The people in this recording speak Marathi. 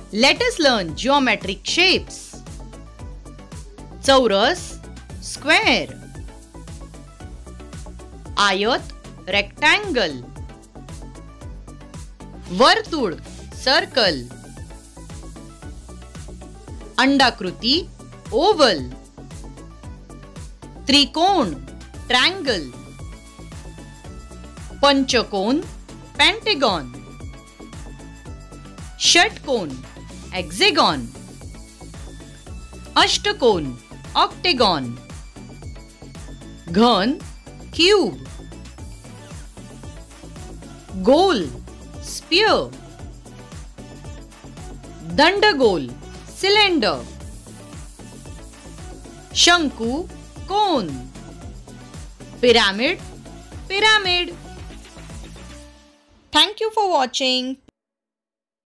Let us learn geometric shapes. चौरस, square. आयत, rectangle. वर्तुळ, circle. अंडाकृती, oval. त्रिकोण, triangle. पंचकोन, pentagon. षटकोन, hexagon. अष्टकोन, octagon. घन, cube. गोल, sphere. दंडगोल, cylinder. शंकु, cone. Pyramid, pyramid. Thank you for watching.